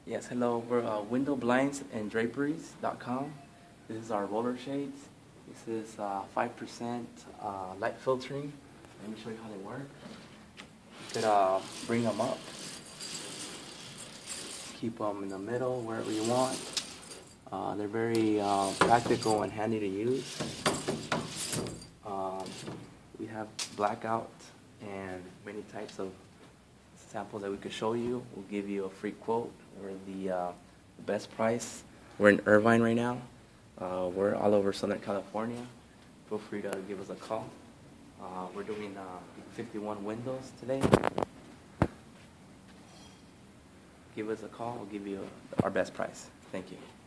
Yes, hello. We're window blinds and draperies.com. This is our roller shades. This is 5% light filtering. Let me show you how they work. You could bring them up, keep them in the middle, wherever you want. They're very practical and handy to use. We have blackout and many types of samples that we could show you. We'll give you a free quote or the best price. We're in Irvine right now. We're all over Southern California. Feel free to give us a call. We're doing 51 windows today. Give us a call. We'll give you our best price. Thank you.